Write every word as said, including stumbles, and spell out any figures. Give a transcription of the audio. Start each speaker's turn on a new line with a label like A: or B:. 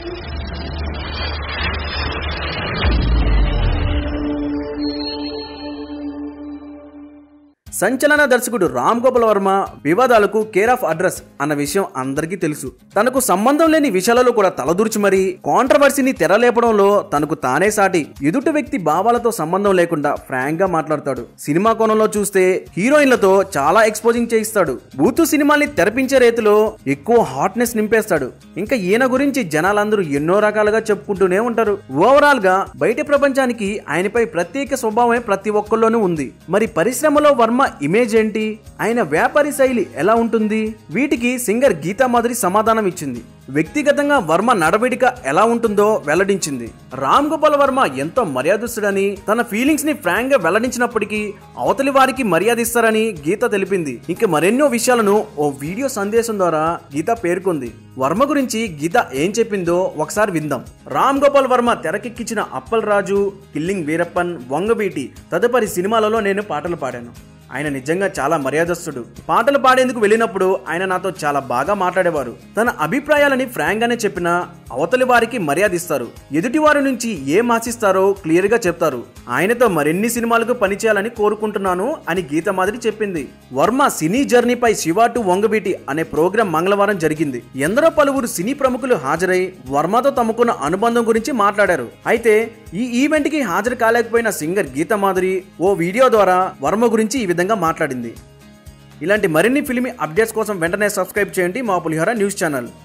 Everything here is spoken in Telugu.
A: సంచలన దర్శకుడు రామ్ గోపాల్ వర్మ వివాదాలకు కేర్ ఆఫ్ అడ్రస్ అన్న విషయం అందరికీ తెలుసు. తనకు సంబంధం లేని విషయాలలో కూడా తలదూర్చి మరీ కాంట్రవర్సీని తెరలేపడంలో తనకు తానే సాటి. ఎదుటి వ్యక్తి భావాలతో సంబంధం లేకుండా ఫ్రాంక్ గా మాట్లాడతాడు. సినిమా కోణంలో చూస్తే హీరోయిన్లతో చాలా ఎక్స్పోజింగ్ చేయిస్తాడు. బూతు సినిమాల్ని తెరపించే రీతిలో ఎక్కువ హాట్నెస్ నింపేస్తాడు. ఇంకా ఈయన గురించి జనాలందరూ ఎన్నో రకాలుగా చెప్పుకుంటూనే ఉంటారు. ఓవరాల్ గా బయట ప్రపంచానికి ఆయనపై ప్రత్యేక స్వభావమే ప్రతి ఒక్కళ్ళలోనూ ఉంది. మరి పరిశ్రమలో వర్మ ఇమేజ్ ఏంటి, ఆయన వ్యాపారి శైలి ఎలా ఉంటుంది? వీటికి సింగర్ గీతా మాధురి సమాధానం ఇచ్చింది. వ్యక్తిగతంగా వర్మ నడవడిక ఎలా ఉంటుందో వెల్లడించింది. రామ్ గోపాల్ వర్మ ఎంతో మర్యాదస్తుడని, తన ఫీలింగ్స్ ని ఫ్రాంక్ గా వెల్లడించినప్పటికీ అవతలి వారికి మర్యాద ఇస్తారని గీత తెలిపింది. ఇంకా మరెన్నో విషయాలను ఓ వీడియో సందేశం ద్వారా గీత పేర్కొంది. వర్మ గురించి గీత ఏం చెప్పిందో ఒకసారి విందాం. రామ్ గోపాల్ వర్మ తెరకెక్కించిన అప్పల్ రాజు, కిల్లింగ్ వీరప్పన్, వంగవీటి తదుపరి సినిమాలలో నేను పాటలు పాడాను. ఆయన నిజంగా చాలా మర్యాదస్తుడు. పాటలు పాడేందుకు వెళ్ళినప్పుడు ఆయన నాతో చాలా బాగా మాట్లాడేవారు. తన అభిప్రాయాలని ఫ్రాంక్ గానే చెప్పినా అవతలి వారికి మర్యాద ఇస్తారు. ఎదుటి వారి నుంచి ఏం ఆశిస్తారో క్లియర్ గా చెప్తారు. ఆయనతో మరిన్ని సినిమాలకు పనిచేయాలని కోరుకుంటున్నాను అని గీత మాధురి చెప్పింది. వర్మ సినీ జర్నీపై శివ టు వంగవీటి అనే ప్రోగ్రాం మంగళవారం జరిగింది. ఎందరో పలువురు సినీ ప్రముఖులు హాజరై వర్మతో తమకున్న అనుబంధం గురించి మాట్లాడారు. అయితే ఈ ఈవెంట్ కి హాజరు కాలేకపోయిన సింగర్ గీతా మాధురి ఓ వీడియో ద్వారా వర్మ గురించి ఈ విధంగా మాట్లాడింది. ఇలాంటి మరిన్ని ఫిల్మీ అప్డేట్స్ కోసం వెంటనే సబ్స్క్రైబ్ చేయండి మా పులిహోర న్యూస్ ఛానల్.